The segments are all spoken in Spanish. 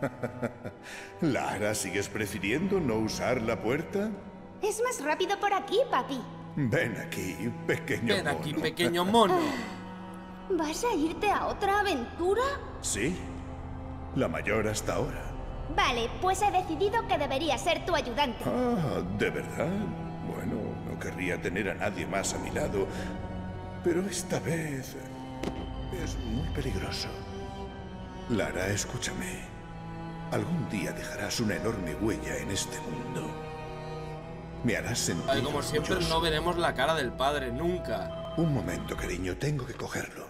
Lara, ¿sigues prefiriendo no usar la puerta? Es más rápido por aquí, papi. Ven aquí, pequeño Ven mono. aquí, pequeño mono. ¿Vas a irte a otra aventura? Sí, la mayor hasta ahora. Vale, pues he decidido que debería ser tu ayudante. Ah, ¿de verdad? Bueno, no querría tener a nadie más a mi lado, pero esta vez es muy peligroso. Lara, escúchame. Algún día dejarás una enorme huella en este mundo. Me harás sentir Ay, como siempre, orgulloso. no veremos la cara del padre, nunca. Un momento, cariño, tengo que cogerlo.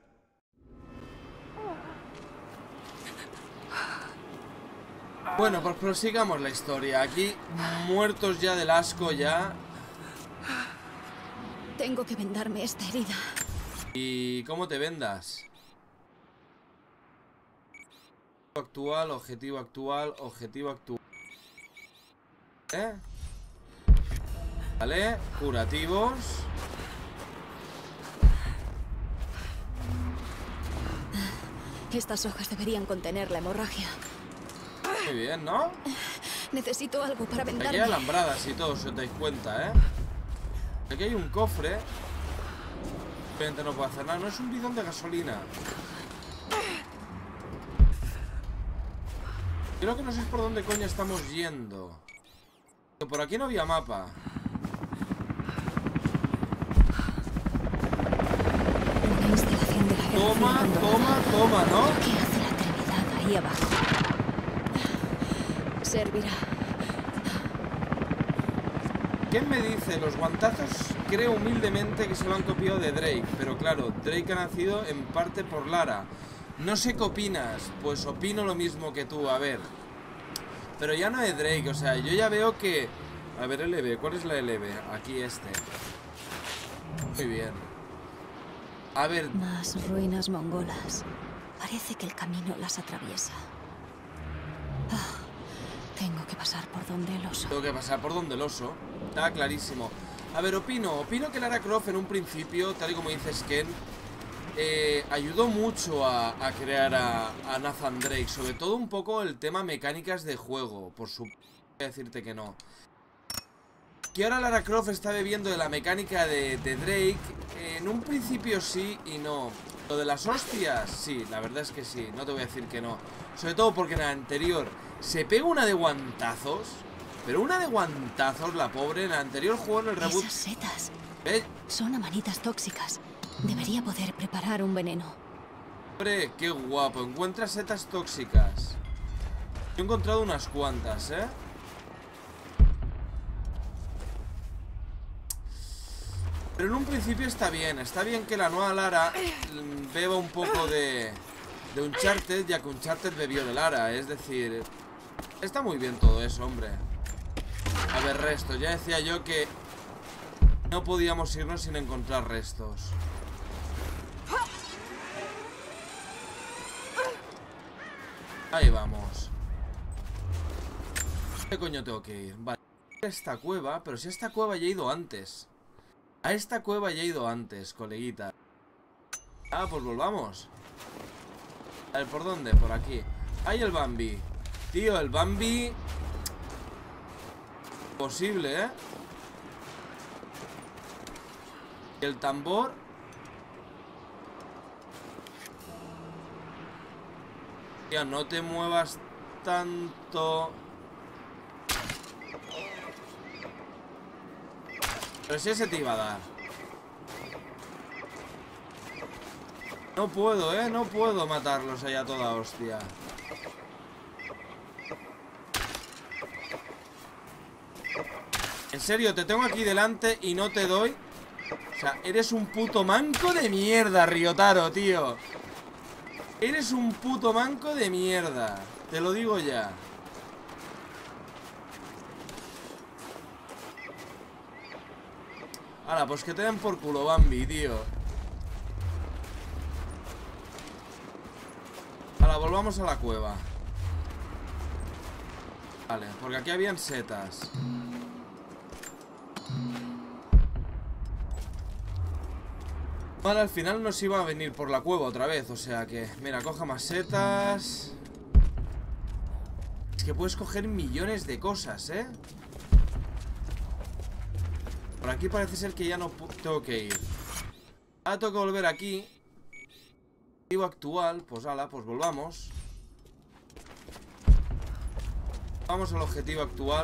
Bueno, pues prosigamos la historia. Aquí, muertos ya del asco ya. Tengo que vendarme esta herida. ¿Y cómo te vendas? Actual, objetivo actual, objetivo actual. ¿Eh? Vale, curativos. Estas hojas deberían contener la hemorragia. Muy bien, ¿no? Necesito algo para Aquí hay vendarme. alambradas y todo, si os dais cuenta, ¿eh? Aquí hay un cofre. Obviamente no puedo hacer nada. No es un bidón de gasolina. Creo que no sé por dónde coño estamos yendo. Pero por aquí no había mapa. Una instalación de la Guerra Toma, Fría toma, abandonada. toma, ¿no? ¿Qué hace la Trinidad ahí abajo? Servirá. ¿Quién me dice? Los guantazos creo humildemente que se lo han copiado de Drake. Pero claro, Drake ha nacido en parte por Lara. No sé qué opinas. Pues opino lo mismo que tú, a ver. Pero ya no es Drake, o sea, yo ya veo que... A ver, LB, ¿cuál es la LB? Aquí este. Muy bien. A ver, Más ruinas mongolas. Parece que el camino las atraviesa. Ah, tengo que pasar por donde el oso. tengo que pasar por donde el oso. Está clarísimo. A ver, opino que Lara Croft en un principio, tal y como dices Ken, ayudó mucho a crear a Nathan Drake. Sobre todo un poco el tema mecánicas de juego. Por su... Voy a decirte que no. Que ahora Lara Croft está bebiendo de la mecánica de Drake. En un principio sí y no. Lo de las hostias, sí, la verdad es que sí. No te voy a decir que no. Sobre todo porque en la anterior se pega una de guantazos. Pero una de guantazos, la pobre. En el anterior juego, en el reboot... Esas setas son amanitas tóxicas. Debería poder preparar un veneno. Hombre, qué guapo. Encuentra setas tóxicas. Yo he encontrado unas cuantas, ¿eh? Pero en un principio está bien. Está bien que la nueva Lara beba un poco de Uncharted, ya que Uncharted bebió de Lara. Es decir, está muy bien todo eso, hombre. A ver, restos. Ya decía yo que no podíamos irnos sin encontrar restos. Ahí vamos. ¿Qué coño tengo que ir? Vale, esta cueva, pero si a esta cueva ya he ido antes. A esta cueva ya he ido antes, coleguita. Ah, pues volvamos. A ver, ¿por dónde? Por aquí. Hay el Bambi. Tío, el Bambi... Posible, ¿eh? Y el tambor... Tío, no te muevas tanto... Pero si ese te iba a dar. No puedo, no puedo matarlos allá a toda hostia. En serio, te tengo aquí delante y no te doy. O sea, eres un puto manco de mierda, Ryotaro, tío. Eres un puto manco de mierda. Te lo digo ya. Ahora, pues que te den por culo, Bambi, tío. Ahora, volvamos a la cueva. Vale, porque aquí habían setas. Vale, al final nos iba a venir por la cueva otra vez. O sea que, mira, coja más setas. Es que puedes coger millones de cosas, ¿eh? Por aquí parece ser que ya no tengo que ir. Ahora tengo que volver aquí. Objetivo actual, pues ala, pues volvamos. Vamos al objetivo actual.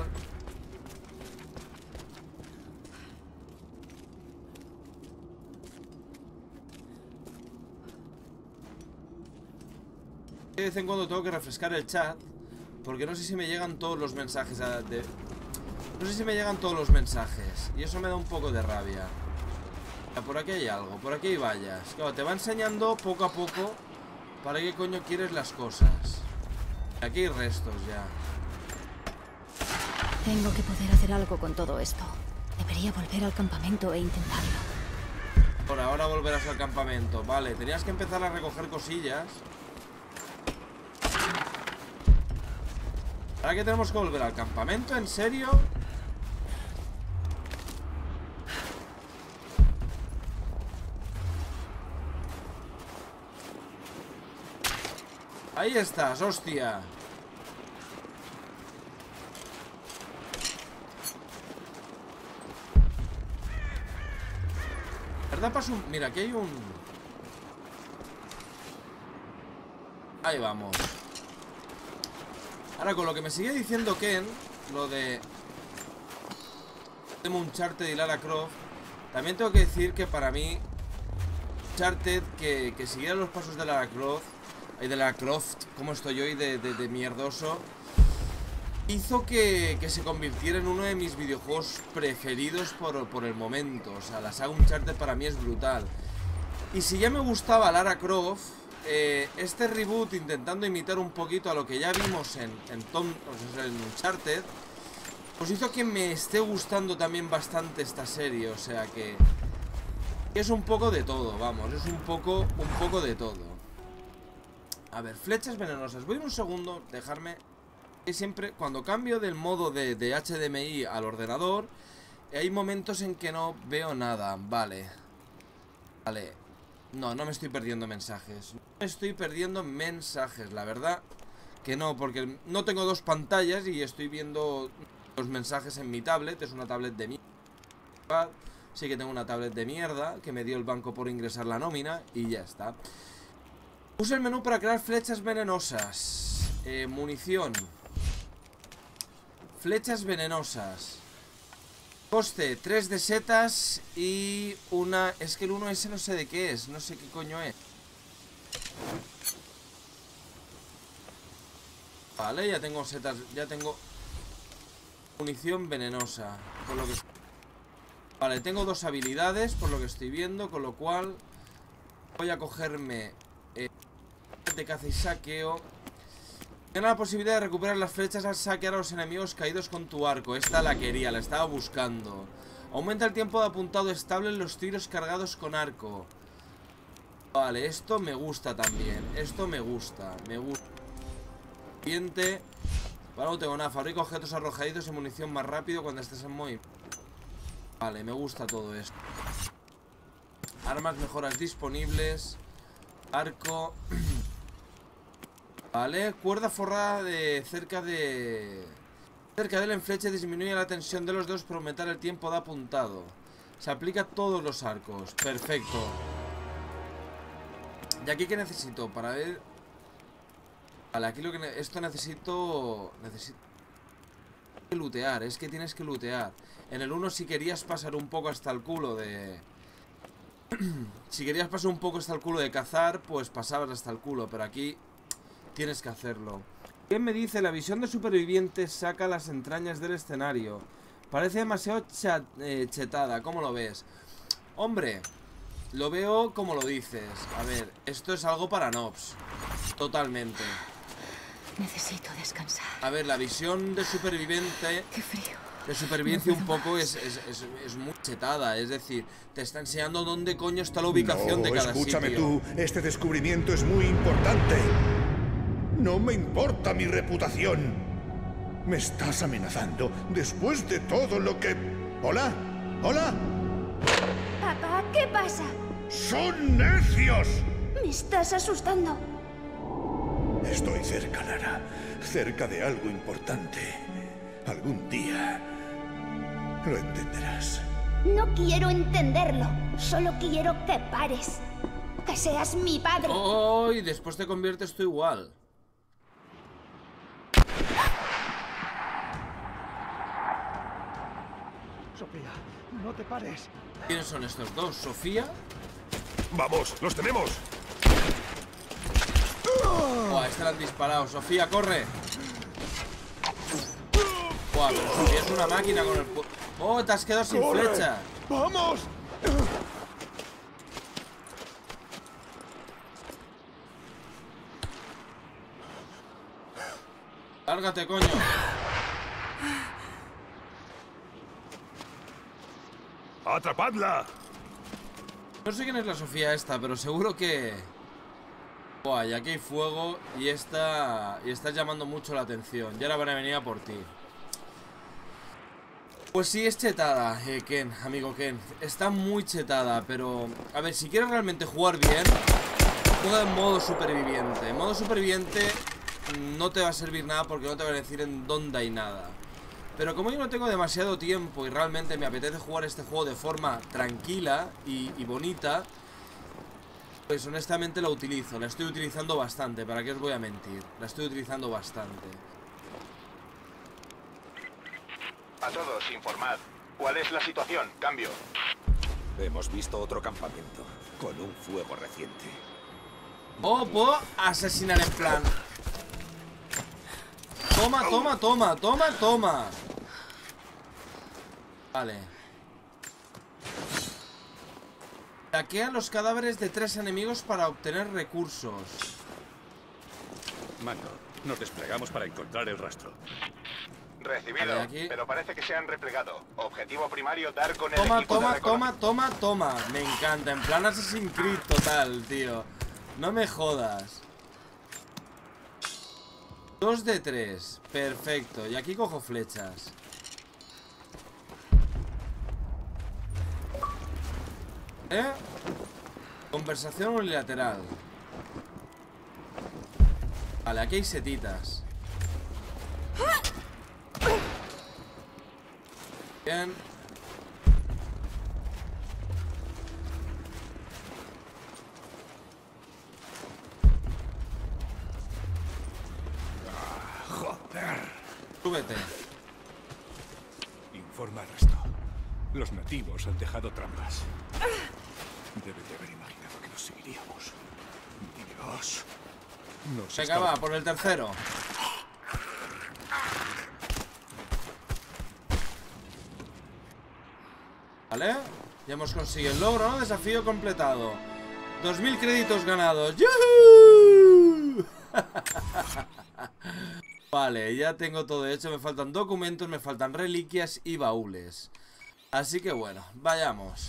De vez en cuando tengo que refrescar el chat, porque no sé si me llegan todos los mensajes no sé si me llegan todos los mensajes, y eso me da un poco de rabia. Por aquí hay algo, por aquí hay vallas. Claro, te va enseñando poco a poco para qué coño quieres las cosas. Aquí hay restos ya. Tengo que poder hacer algo con todo esto. Debería volver al campamento e intentarlo. Por ahora volverás al campamento. Vale, tenías que empezar a recoger cosillas. ¿Ahora que tenemos que volver al campamento? ¿En serio? Ahí estás, hostia. ¿Verdad? Paso un... Mira, aquí hay un... Ahí vamos. Ahora, con lo que me sigue diciendo Ken, lo de Uncharted y Lara Croft, también tengo que decir que para mí Uncharted, que siguiera los pasos de Lara Croft, y de Lara Croft, como estoy hoy de mierdoso, hizo que se convirtiera en uno de mis videojuegos preferidos por el momento. O sea, la saga Uncharted para mí es brutal. Y si ya me gustaba Lara Croft, este reboot, intentando imitar un poquito a lo que ya vimos en Uncharted, pues hizo que me esté gustando también bastante esta serie. O sea que es un poco de todo, vamos, es un poco de todo. A ver, flechas venenosas. Voy un segundo, dejarme. Y siempre, cuando cambio del modo de HDMI al ordenador, hay momentos en que no veo nada. Vale. Vale. No me estoy perdiendo mensajes. No me estoy perdiendo mensajes, la verdad que no, porque no tengo dos pantallas y estoy viendo los mensajes en mi tablet. Es una tablet de mierda. Sí que tengo una tablet de mierda que me dio el banco por ingresar la nómina y ya está. Usa el menú para crear flechas venenosas. Munición. Flechas venenosas. Coste 3 de setas y una... Es que el 1 ese no sé de qué es. No sé qué coño es. Vale, ya tengo setas. Ya tengo munición venenosa. Por lo que... Vale, tengo dos habilidades por lo que estoy viendo, con lo cual voy a cogerme de caza y saqueo. Tiene la posibilidad de recuperar las flechas al saquear a los enemigos caídos con tu arco. Esta la quería, la estaba buscando. Aumenta el tiempo de apuntado estable en los tiros cargados con arco. Vale, esto me gusta también. Esto me gusta. Me gusta. Siguiente. Vale, no tengo nada. Fabrica objetos arrojadizos y munición más rápido cuando estés en movimiento. Vale, me gusta todo esto. Armas, mejoras disponibles. Arco. Vale, cuerda forrada de cerca del enfleche disminuye la tensión de los dedos para aumentar el tiempo de apuntado. Se aplica a todos los arcos. Perfecto. ¿Y aquí qué necesito? Para ver... Vale, aquí lo que... Esto necesito lootear, es que tienes que lootear. En el 1 si querías pasar un poco hasta el culo de... Si querías pasar un poco hasta el culo de cazar, pues pasabas hasta el culo, pero aquí tienes que hacerlo. ¿Quién me dice? La visión de supervivientes saca las entrañas del escenario. Parece demasiado chetada, ¿cómo lo ves? Hombre, lo veo como lo dices. A ver, esto es algo para noobs. Totalmente. Necesito descansar. A ver, la visión de superviviente... Qué frío. De supervivencia un poco es muy chetada. Es decir, te está enseñando dónde coño está la ubicación de cada escúchame sitio. Tú, este descubrimiento es muy importante. No me importa mi reputación. Me estás amenazando después de todo lo que... ¿Hola? ¿Hola? Papá, ¿qué pasa? ¡Son necios! Me estás asustando. Estoy cerca, Lara. Cerca de algo importante. Algún día lo entenderás. No quiero entenderlo. Solo quiero que pares. Que seas mi padre. Oh, y después te conviertes tú igual. Sofía, no te pares. ¿Quiénes son estos dos? ¿Sofía? ¡Vamos! ¡Los tenemos! Buah, este la han disparado. Sofía, corre. Buah, pero Sofía es una máquina con el... Oh, te has quedado sin ¡Corre! flecha. ¡Vamos! Lárgate, coño. ¡Atrapadla! No sé quién es la Sofía esta, pero seguro que... Buah, y aquí hay fuego y está llamando mucho la atención. Y ahora van a venir a por ti. Pues sí, es chetada, Ken, amigo Ken. Está muy chetada, pero... A ver, si quieres realmente jugar bien, juega en modo superviviente. En modo superviviente no te va a servir nada porque no te va a decir en dónde hay nada. Pero como yo no tengo demasiado tiempo y realmente me apetece jugar este juego de forma tranquila y bonita, pues honestamente la utilizo. La estoy utilizando bastante, ¿para qué os voy a mentir? La estoy utilizando bastante. A todos, informad. ¿Cuál es la situación? Cambio. Hemos visto otro campamento con un fuego reciente. Oh, puedo asesinar en plan. Toma, toma, toma, toma, toma. Vale. Saquea los cadáveres de 3 enemigos para obtener recursos. Mando, nos desplegamos para encontrar el rastro. Recibido, Vale, aquí. pero parece que se han replegado. Objetivo primario, dar con el Toma, equipo de toma, reconocimiento. toma, toma, toma. Me encanta, en plan Assassin's Creed total, tío. No me jodas. 2 de 3. Perfecto, y aquí cojo flechas. Conversación unilateral. Vale, aquí hay setitas. Bien. ¡Joder! Súbete. Informa al resto. Los nativos han dejado trampas. Deben de haber imaginado que nos seguiríamos. Dios. Nos Venga, va, por el tercero. Vale, ya hemos conseguido el logro, ¿no? Desafío completado. 2000 créditos ganados. ¡Yuhu! Vale, ya tengo todo hecho. Me faltan documentos, me faltan reliquias y baúles. Así que bueno, vayamos.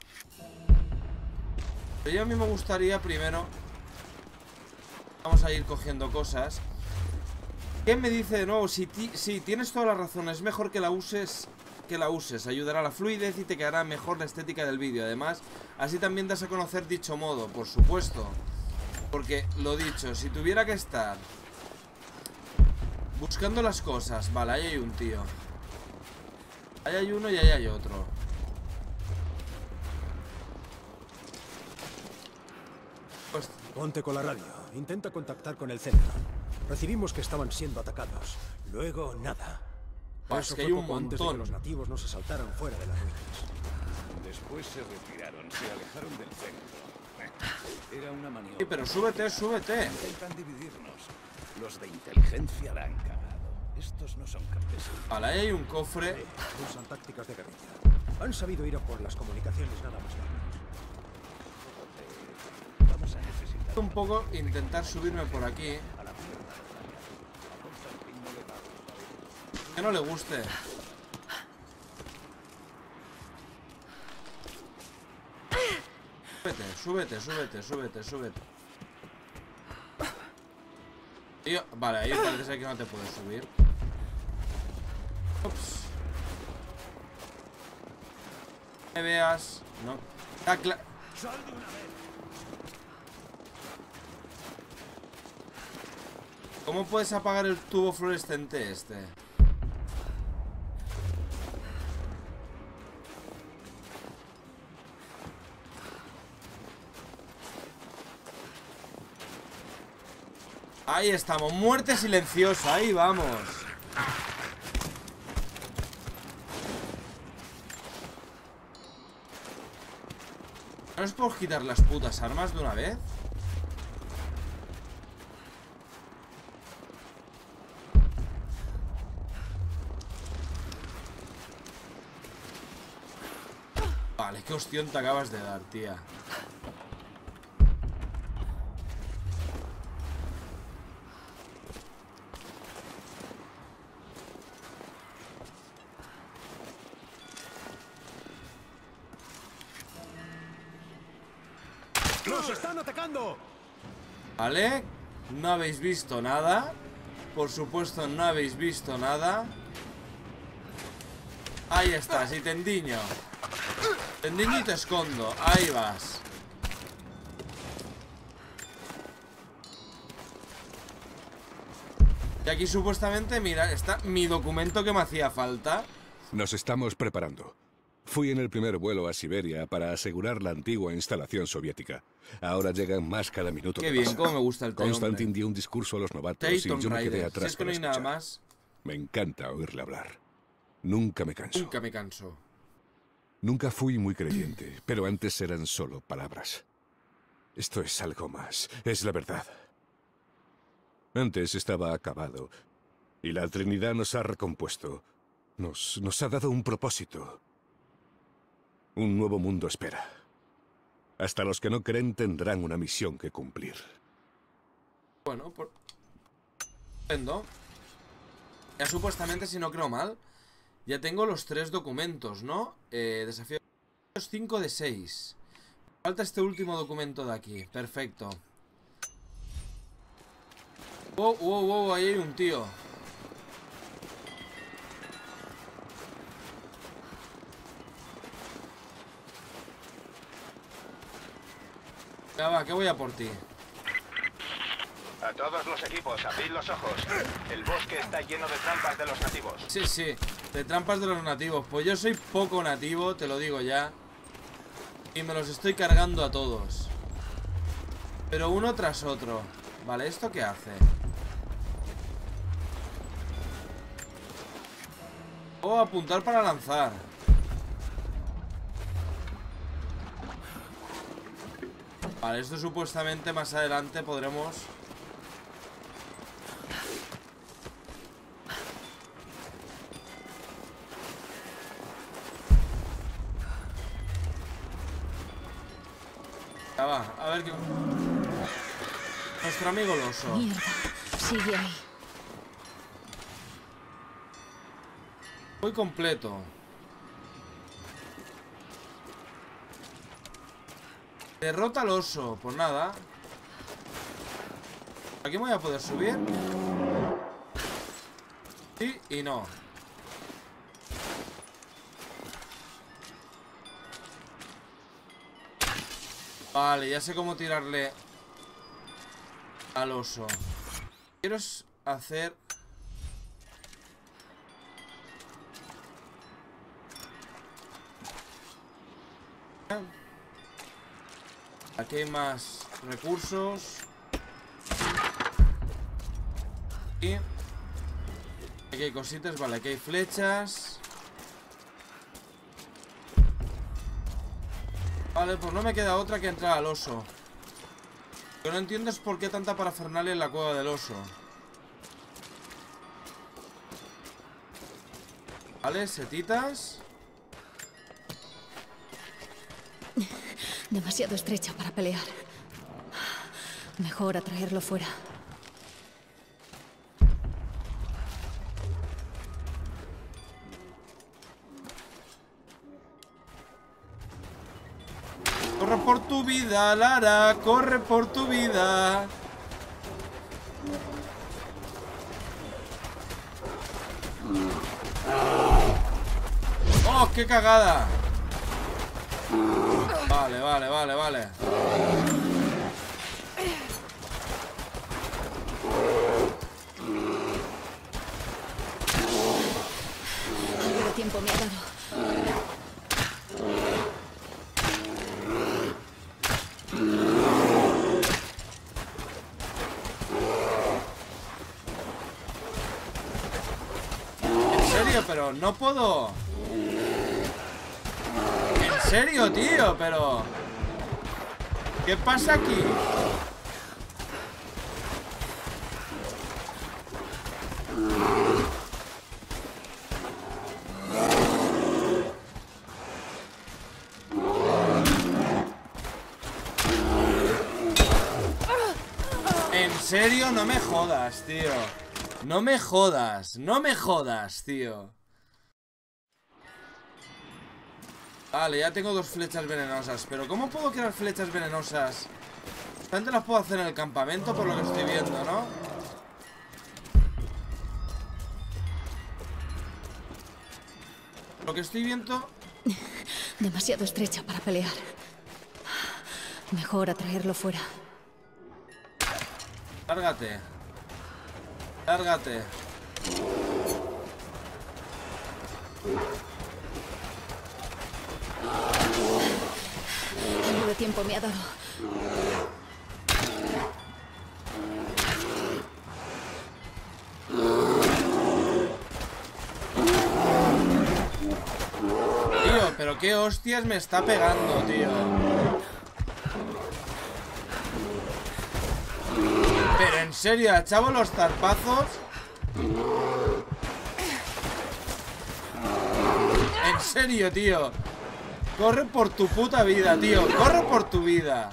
Pero yo a mí me gustaría primero... Vamos a ir cogiendo cosas. ¿Qué me dice de nuevo? Sí, tienes toda la razón. Es mejor que la uses... Ayudará a la fluidez y te quedará mejor la estética del vídeo. Además, así también das a conocer dicho modo, por supuesto. Porque, lo dicho, si tuviera que estar buscando las cosas... Vale, ahí hay un tío. Ahí hay uno y ahí hay otro. Pues... Ponte con la radio. Intenta contactar con el centro. Recibimos que estaban siendo atacados. Luego, nada. Es Eso que fue hay un poco antes de que montón. los nativos no se saltaran fuera de las ruinas. Después se retiraron, se alejaron del centro. Era una maniobra. Sí, pero súbete, súbete. Intentan dividirnos. Los de inteligencia la han cagado. Estos no son campesinos. Vale, ahí hay un cofre. Usan tácticas de guerrilla. Han sabido ir a por las comunicaciones nada más lejos. Vamos a necesitar Un poco intentar subirme por aquí. Que no le guste. Súbete, súbete, súbete, súbete, súbete. Tío, vale, ahí parece ser que no te puedes subir. Ups. Me veas. No. Está claro. ¿Cómo puedes apagar el tubo fluorescente este? Ahí estamos, muerte silenciosa, ahí vamos. ¿No es por quitar las putas armas de una vez? Vale, qué hostión te acabas de dar, tía. ¡Nos están atacando! Vale, no habéis visto nada. Por supuesto, no habéis visto nada. Ahí estás, y tendiño. Tendiño y te escondo, ahí vas. Y aquí supuestamente, mira, está mi documento que me hacía falta. Nos estamos preparando. Fui en el primer vuelo a Siberia para asegurar la antigua instalación soviética. Ahora llegan más cada minuto. Qué que bien, pasa. cómo me gusta el Constantin dio un discurso a los novatos y Tayton yo me quedé Rider. Si atrás es que no para hay nada escuchar. más, Me encanta oírle hablar. Nunca me canso. nunca me canso. Nunca fui muy creyente, pero antes eran solo palabras. Esto es algo más, es la verdad. Antes estaba acabado, y la Trinidad nos ha recompuesto. Nos ha dado un propósito. Un nuevo mundo espera. Hasta los que no creen tendrán una misión que cumplir. Bueno, por... Vendo. Ya supuestamente, si no creo mal, ya tengo los 3 documentos, ¿no? Desafío 5 de 6. Falta este último documento de aquí. Perfecto. Wow, wow, wow, ahí hay un tío. Ya va, que voy a por ti. A todos los equipos, abrid los ojos. El bosque está lleno de trampas de los nativos. Sí, sí, de trampas de los nativos. Pues yo soy poco nativo, te lo digo ya. Y me los estoy cargando a todos. Pero uno tras otro. Vale, ¿esto qué hace? Oh, apuntar para lanzar. Vale, esto supuestamente más adelante podremos... Ya va, a ver qué... Nuestro amigo el oso. Mierda, sigue ahí. Muy completo. Derrota al oso, pues nada. ¿Aquí me voy a poder subir? Sí y no. Vale, ya sé cómo tirarle al oso. Quiero hacer... Aquí hay más recursos. Y aquí hay cositas, vale, aquí hay flechas. Vale, pues no me queda otra que entrar al oso. Lo que no entiendo es por qué tanta parafernalia en la cueva del oso. Vale, setitas. Demasiado estrecha para pelear. Mejor atraerlo fuera. Corre por tu vida, Lara, corre por tu vida. ¡Oh, qué cagada! Vale, vale, vale, vale. pero no puedo. En serio, tío, pero... ¿qué pasa aquí? ¿En serio? No me jodas, tío. No me jodas, no me jodas, tío. Vale, ya tengo 2 flechas venenosas. Pero ¿cómo puedo crear flechas venenosas? Solamente las puedo hacer en el campamento, por lo que estoy viendo, ¿no? Lo que estoy viendo... Demasiado estrecha para pelear. Mejor atraerlo fuera. Lárgate. Lárgate. Algo de tiempo me ha dado. Tío, pero qué hostias me está pegando, tío. Pero en serio, chavo, los zarpazos. En serio, tío. Corre por tu puta vida, tío. Corre por tu vida.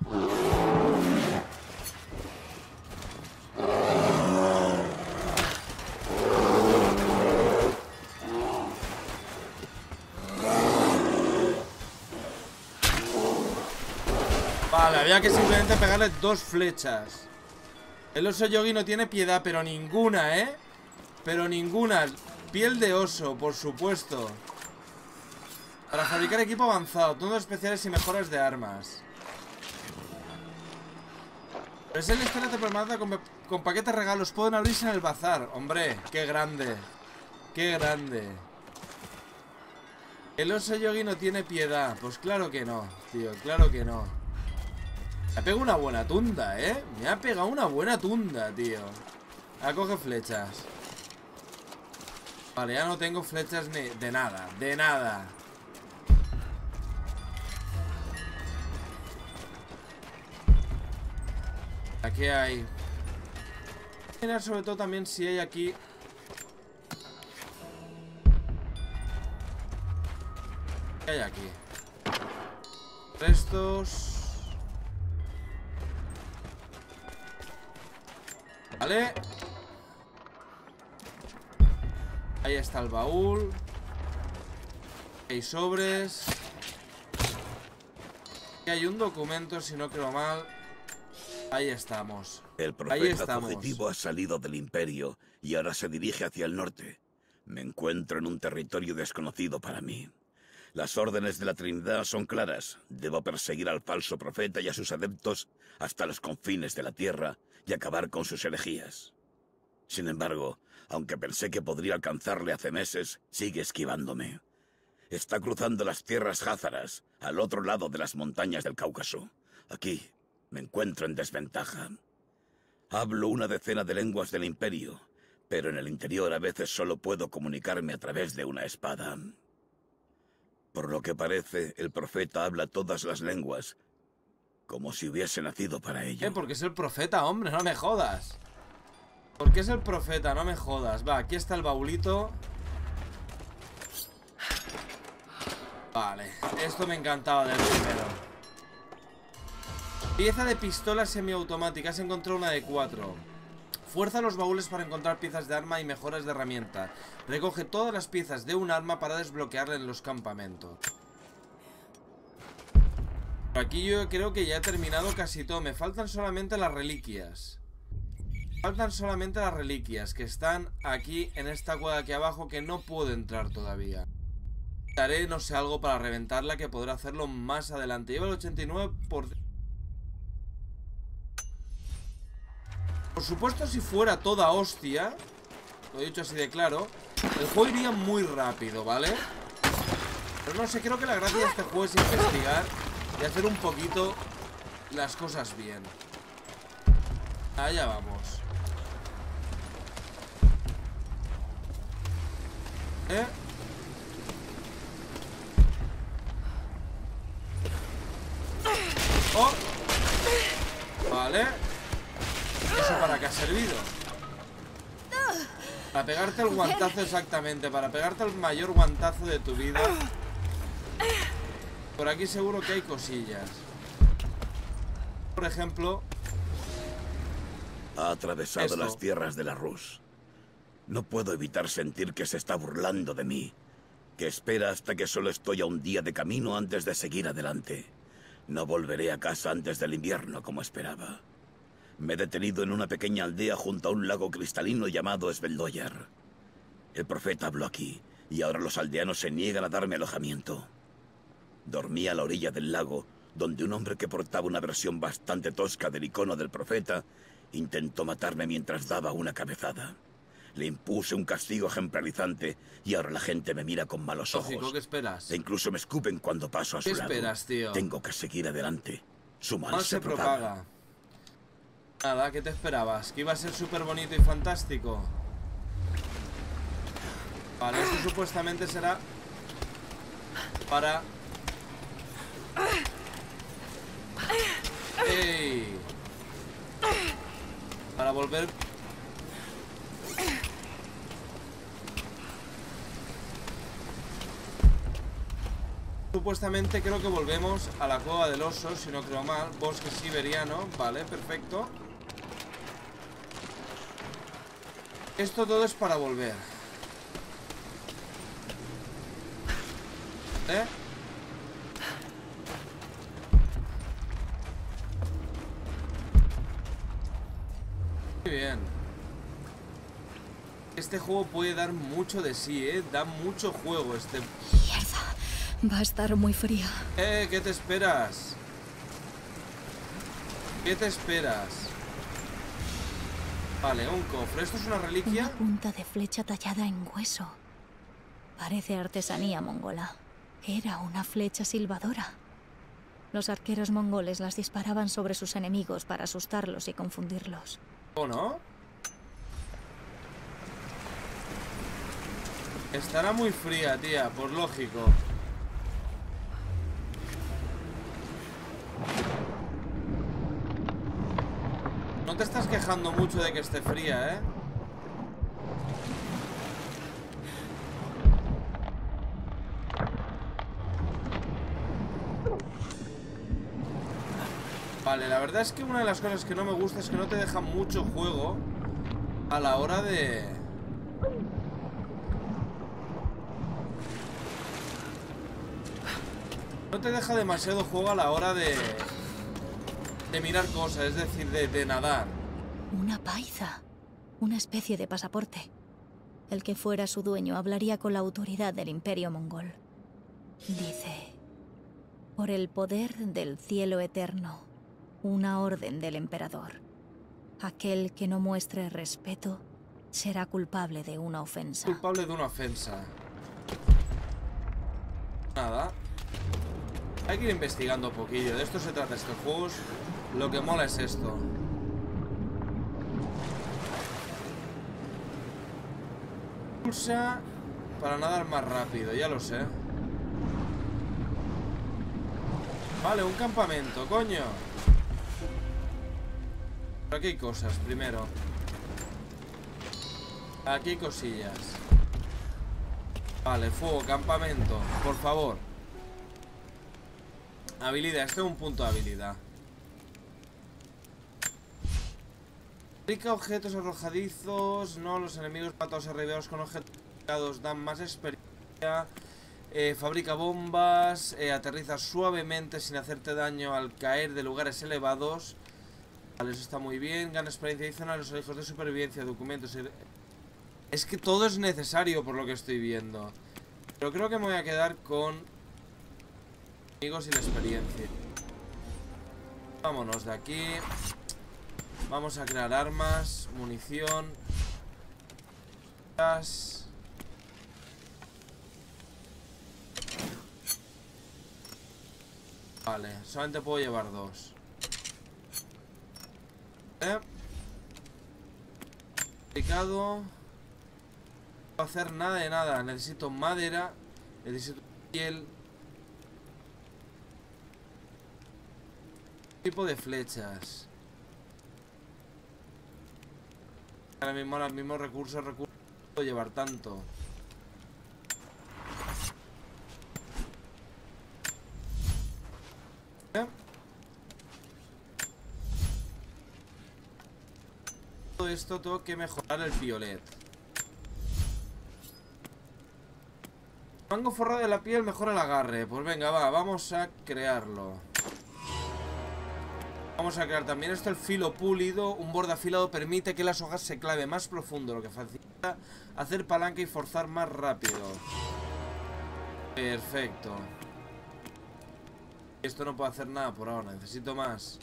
Vale, había que simplemente pegarle 2 flechas. El oso yogi no tiene piedad, pero ninguna, ¿eh? Pero ninguna. Piel de oso, por supuesto. Para fabricar equipo avanzado, turnos especiales y mejoras de armas. Es el historia te permata con paquetes regalos. Pueden abrirse en el bazar. Hombre, qué grande. Qué grande. El oso yogi no tiene piedad. Pues claro que no, tío, claro que no. Me ha pegado una buena tunda, ¿eh? Me ha pegado una buena tunda, tío. Coge flechas. Vale, ya no tengo flechas ni de nada, de nada. Aquí hay... Mirar sobre todo también si hay aquí... ¿Qué hay aquí? Restos... Vale. Ahí está el baúl. Hay sobres. Y hay un documento, si no creo mal. Ahí estamos. El profeta fugitivo ha salido del Imperio y ahora se dirige hacia el norte. Me encuentro en un territorio desconocido para mí. Las órdenes de la Trinidad son claras. Debo perseguir al falso profeta y a sus adeptos hasta los confines de la tierra y acabar con sus herejías. Sin embargo, aunque pensé que podría alcanzarle hace meses, sigue esquivándome. Está cruzando las tierras házaras, al otro lado de las montañas del Cáucaso. Aquí me encuentro en desventaja. Hablo una decena de lenguas del Imperio, pero en el interior a veces solo puedo comunicarme a través de una espada. Por lo que parece, el profeta habla todas las lenguas, como si hubiese nacido para ello. Porque es el profeta, hombre, no me jodas. Porque es el profeta, no me jodas. Va, aquí está el baulito. Vale, esto me encantaba del primero. Pieza de pistola semiautomática. Has encontrado una de 4. Fuerza los baúles para encontrar piezas de arma y mejoras de herramientas. Recoge todas las piezas de un arma para desbloquearla en los campamentos. Aquí yo creo que ya he terminado casi todo. Me faltan solamente las reliquias. Faltan solamente las reliquias que están aquí en esta cueva de aquí abajo, que no puedo entrar todavía. Haré, no sé, algo para reventarla, que podré hacerlo más adelante. Lleva el 89%. Por supuesto, si fuera toda hostia, lo he dicho así de claro, el juego iría muy rápido, ¿vale? Pero no sé, creo que la gracia de este juego es investigar y hacer un poquito las cosas bien. Allá vamos. Oh. Vale. ¿Eso para qué ha servido? Para pegarte el guantazo exactamente. Para pegarte el mayor guantazo de tu vida. Por aquí seguro que hay cosillas. Por ejemplo... Ha atravesado esto. las tierras de la Rus. No puedo evitar sentir que se está burlando de mí. Que espera hasta que solo estoy a un día de camino antes de seguir adelante. No volveré a casa antes del invierno como esperaba. Me he detenido en una pequeña aldea junto a un lago cristalino llamado Sveldoyar. El profeta habló aquí, y ahora los aldeanos se niegan a darme alojamiento. Dormí a la orilla del lago, donde un hombre que portaba una versión bastante tosca del icono del profeta intentó matarme mientras daba una cabezada. Le impuse un castigo ejemplarizante y ahora la gente me mira con malos ojos. Lógico, ¿qué esperas? E incluso me escupen cuando paso a su lado. ¿Qué esperas, tío? Tengo que seguir adelante. Su mal Mal se propaga. Nada, ¿qué te esperabas? ¿Que iba a ser súper bonito y fantástico? Vale, esto supuestamente será para... ¡Ey! Para volver... Supuestamente creo que volvemos a la cueva del oso, si no creo mal. Bosque siberiano, vale, perfecto. Esto todo es para volver. Muy bien. Este juego puede dar mucho de sí, da mucho juego este. Mierda, va a estar muy fría. ¿Qué te esperas? ¿Qué te esperas? Vale, un cofre. ¿Esto es una reliquia? Una punta de flecha tallada en hueso. Parece artesanía mongola. Era una flecha silbadora. Los arqueros mongoles las disparaban sobre sus enemigos para asustarlos y confundirlos. ¿O no? Estará muy fría, tía, por lógico. No te estás quejando mucho de que esté fría, ¿eh? Vale, la verdad es que una de las cosas que no me gusta es que no te deja mucho juego a la hora de... No te deja demasiado juego a la hora de mirar cosas, es decir, de nadar. Una paiza. Una especie de pasaporte. El que fuera su dueño hablaría con la autoridad del Imperio Mongol. Dice... Por el poder del cielo eterno, una orden del emperador. Aquel que no muestre respeto será culpable de una ofensa. Culpable de una ofensa. Nada. Hay que ir investigando un poquillo. De esto se trata este juego. Lo que mola es esto. Pulsa para nadar más rápido, ya lo sé. Vale, un campamento, coño. Pero aquí hay cosas, primero. Aquí hay cosillas. Vale, fuego, campamento, por favor. Habilidad, este es un punto de habilidad. Fabrica objetos arrojadizos. No, los enemigos matados arraigados con objetos dan más experiencia. Fabrica bombas. Aterriza suavemente sin hacerte daño al caer de lugares elevados. Vale, eso está muy bien. Gana experiencia adicional. Los hijos de supervivencia, documentos. Es que todo es necesario por lo que estoy viendo. Pero creo que me voy a quedar con amigos y la experiencia. Vámonos de aquí. Vamos a crear armas, munición, gas. Vale, solamente puedo llevar 2. Aplicado. puedo hacer nada de nada. Necesito madera. Necesito piel. Tipo de flechas. Ahora mismo recursos. No puedo llevar tanto. Todo esto tengo que mejorar el piolet. Mango forrado de la piel mejora el agarre. Pues venga, vamos a crearlo. Vamos a crear también esto, el filo pulido. Un borde afilado permite que las hojas se claven más profundo, lo que facilita hacer palanca y forzar más rápido. Perfecto. Esto no puedo hacer nada por ahora, necesito más.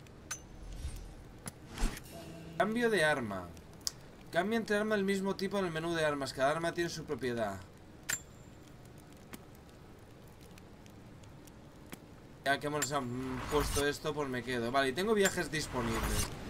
Cambio de arma. Cambia entre armas del mismo tipo en el menú de armas. Cada arma tiene su propiedad. Ya que hemos puesto esto, pues me quedo. Vale, y tengo viajes disponibles.